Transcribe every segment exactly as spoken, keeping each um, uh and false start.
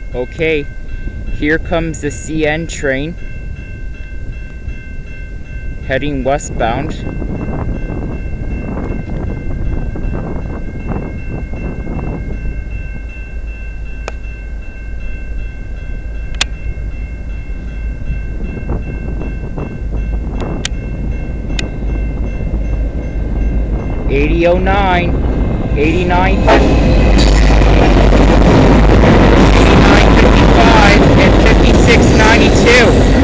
Okay, here comes the C N train heading westbound. eighty oh nine, eighty-nine fifty-five, and fifty-six ninety-two.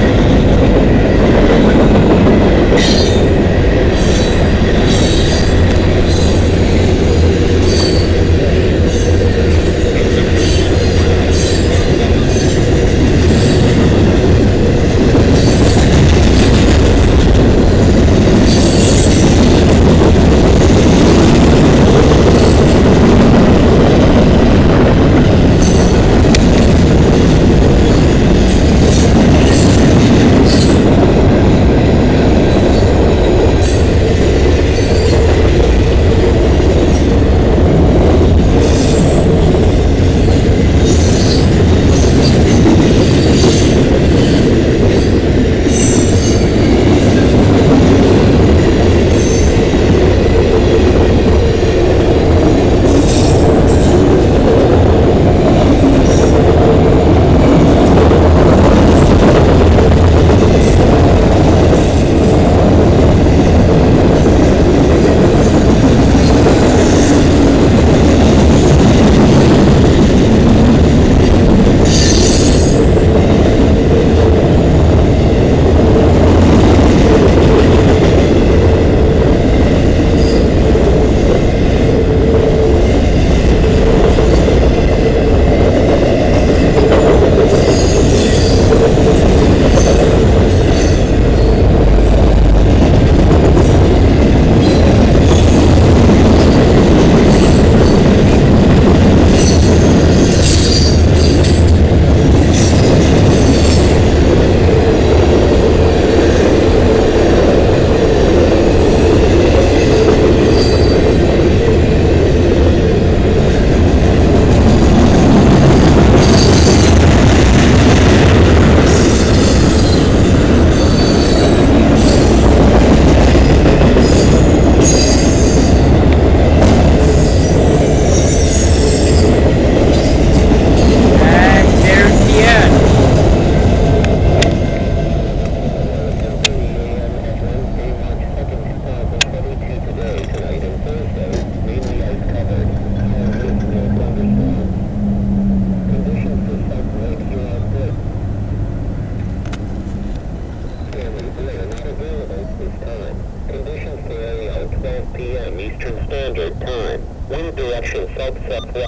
p m Eastern Standard Time. Wind direction south-southwest.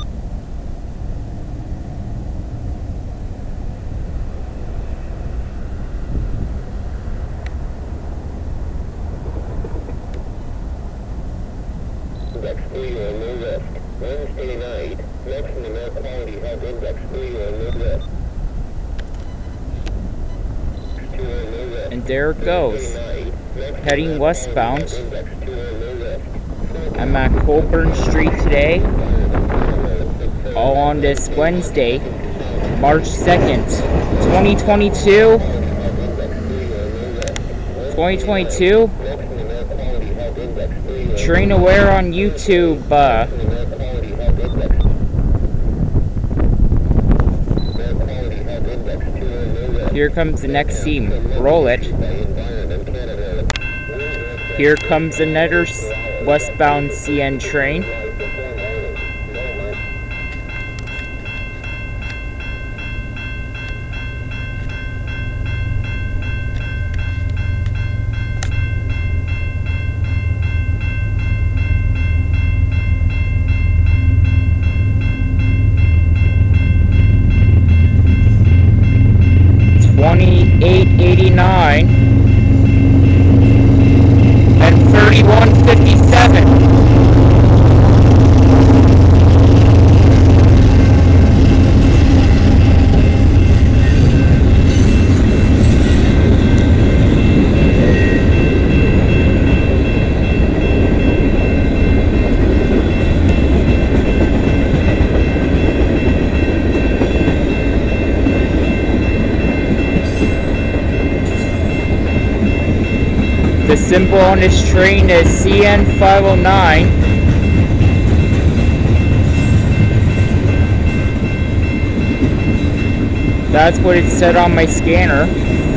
Index three or no risk. Wednesday night, maximum air quality held index three or no risk. And there it goes, heading westbound. I'm at Colburn Street today, all on this Wednesday, March second, twenty twenty-two. twenty twenty-two. Train Aware on YouTube. Uh, here comes the next scene. Roll it. Here comes another westbound C N train. twenty-eight eighty-nine and thirty-one fifty-seven. The symbol on this train is C N five oh nine. That's what it said on my scanner.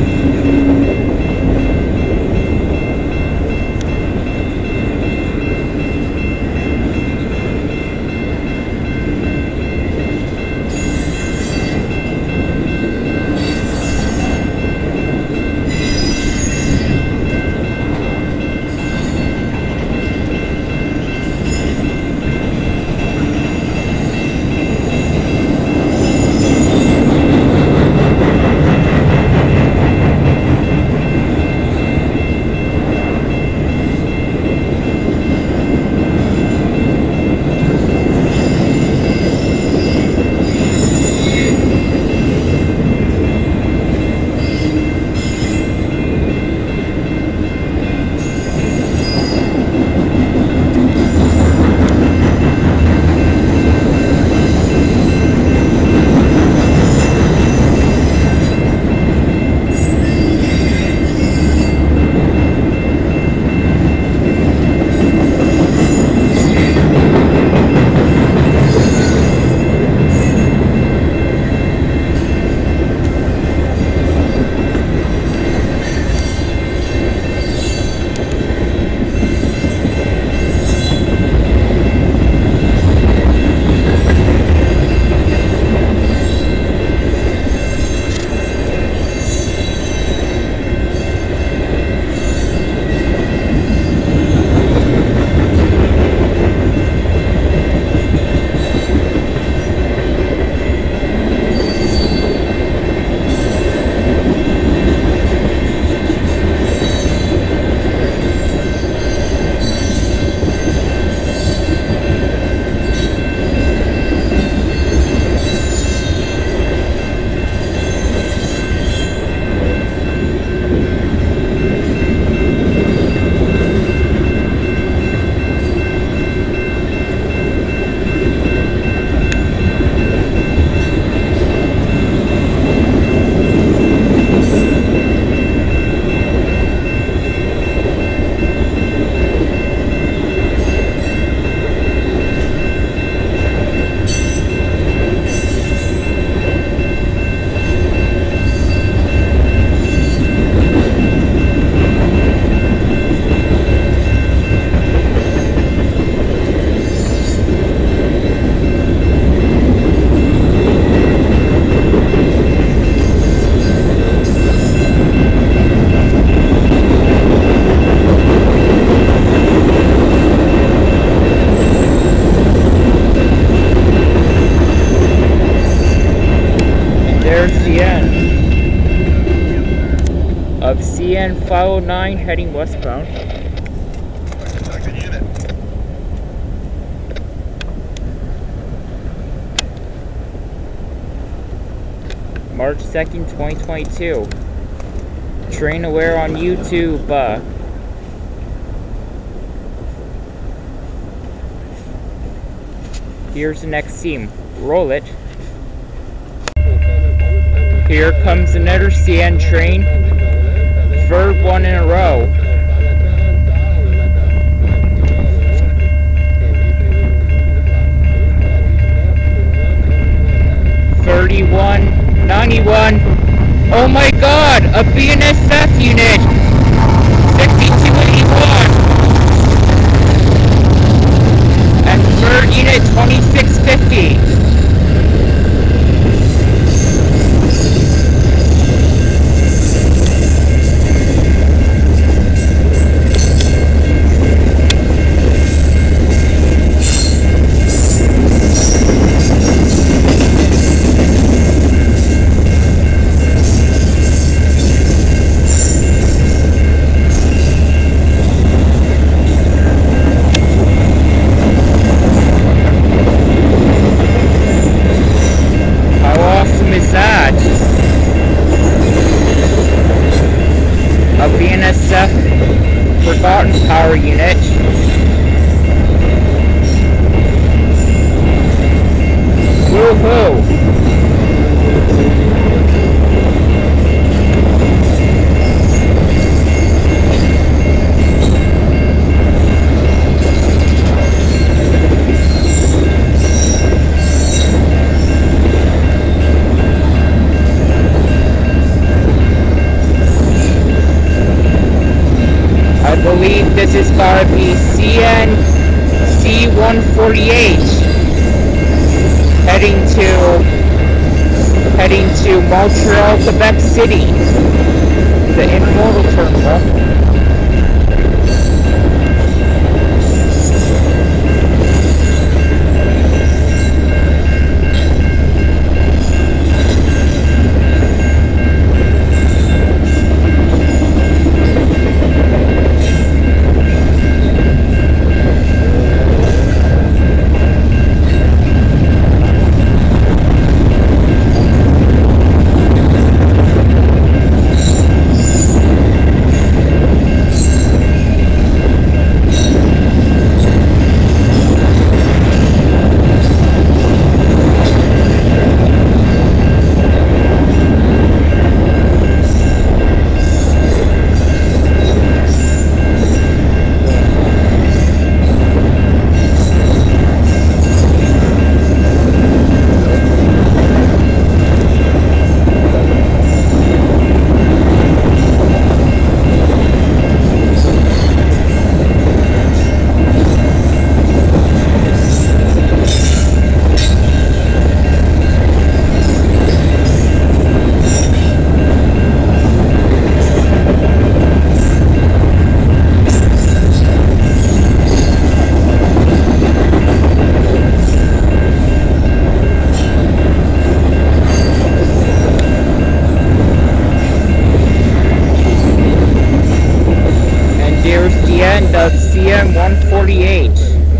Of C N five oh nine heading westbound. March second, twenty twenty-two. Train Aware on YouTube. Uh, here's the next scene. Roll it. Here comes another C N train. Third one in a row. thirty-one ninety-one. Oh my god, a B N S F unit. sixty-two eighty-one. And third unit twenty-six fifty. Forgotten power unit. Woohoo! This is gotta be C N C one forty-eight. Heading to heading to Montreal, Quebec City. The intermodal terminal. Of C N one forty-eight.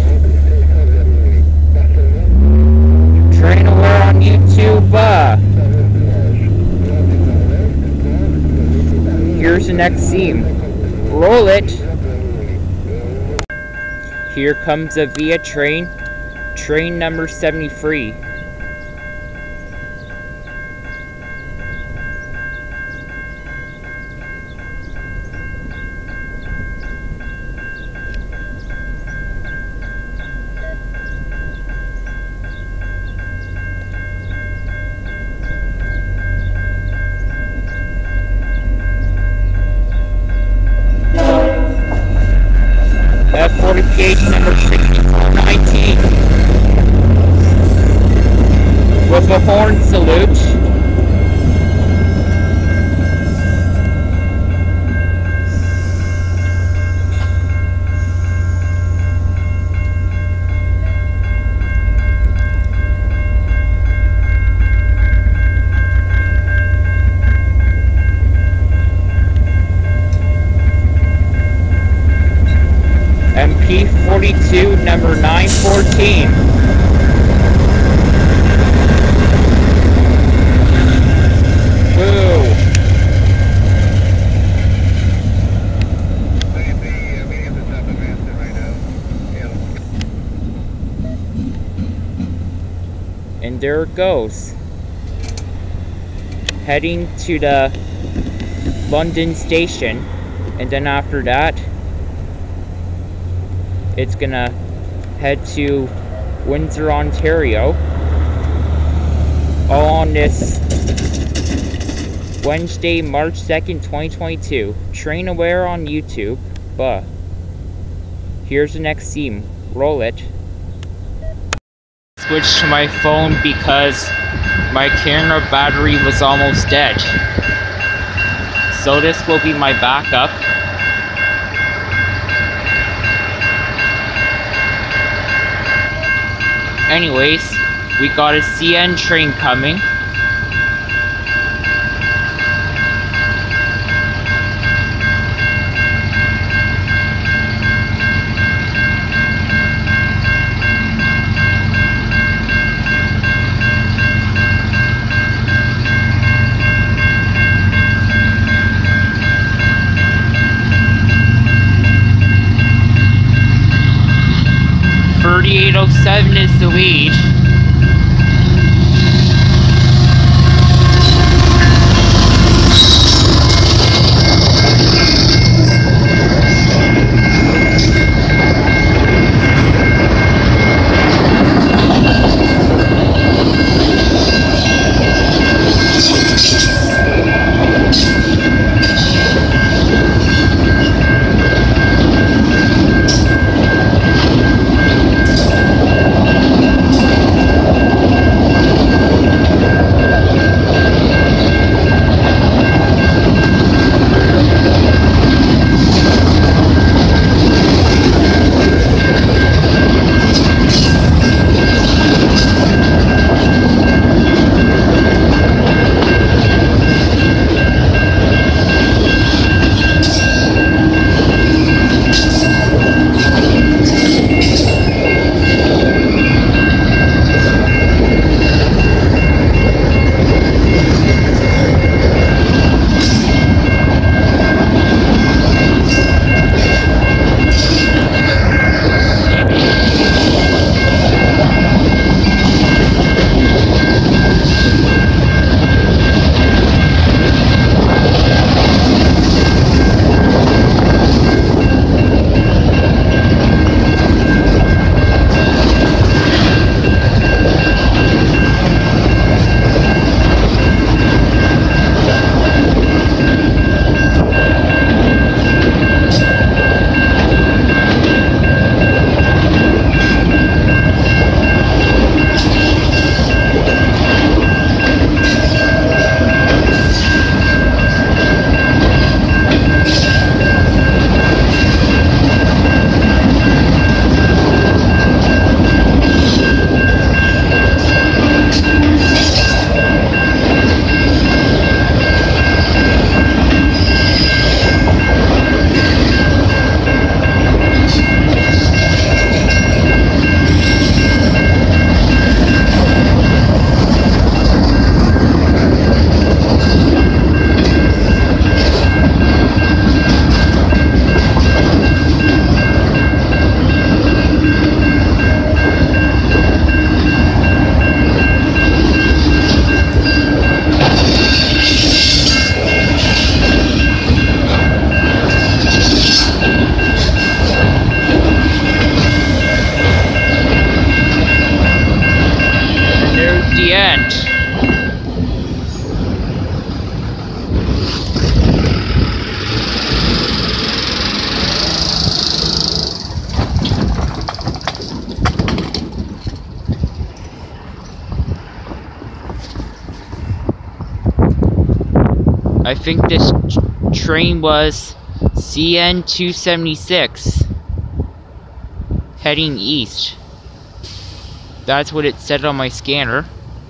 Train aware on YouTube. Uh, here's the next scene. Roll it. Here comes a Via train. Train number seventy-three. F forty gauge number sixty-four nineteen with a horn salute. M P forty-two, number nine fourteen. Boo. And there it goes. Heading to the London station, and then after that, it's gonna head to Windsor, Ontario, all on this Wednesday, March second, twenty twenty-two. Train aware on YouTube, but here's the next scene. Roll it. Switch to my phone because my camera battery was almost dead. So this will be my backup. Anyways, we got a C N train coming. thirty-eight oh seven is the lead. I think this train was C N two seventy-six heading east. That's what it said on my scanner.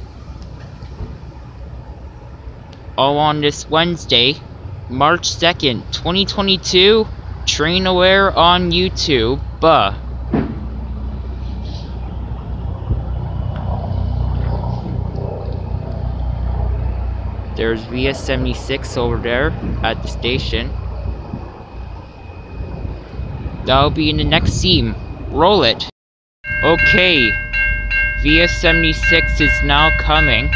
All on this Wednesday, March second, twenty twenty-two. Train Aware on YouTube. Buh. There's V S seventy-six over there at the station. That'll be in the next scene. Roll it. Okay. V S seventy-six is now coming.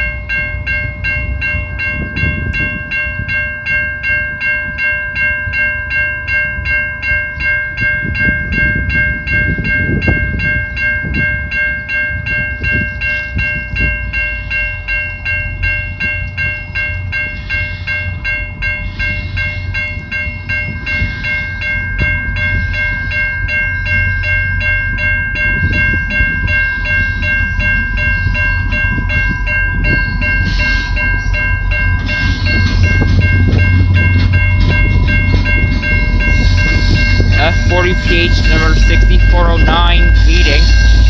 F forty P H number sixty-four oh nine leading.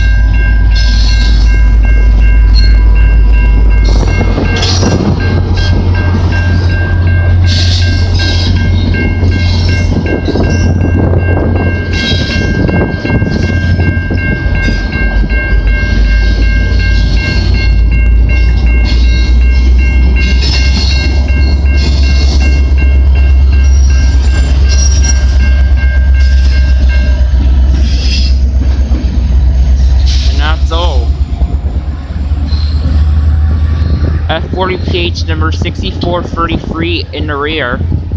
F forty P H number sixty-four thirty-three in the rear.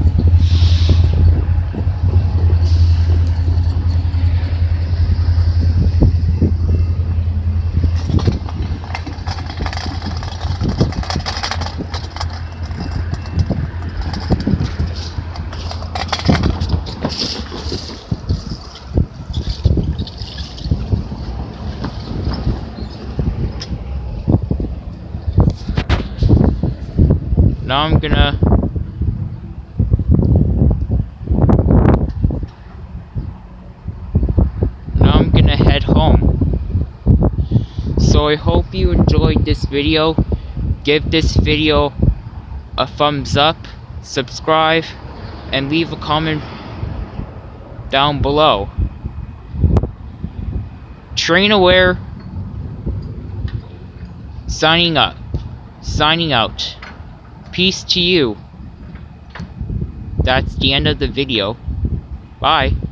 Now I'm gonna Now I'm gonna head home. So I hope you enjoyed this video. Give this video a thumbs up, subscribe, and leave a comment down below. Train Aware signing up. Signing out. Peace to you. That's the end of the video. Bye.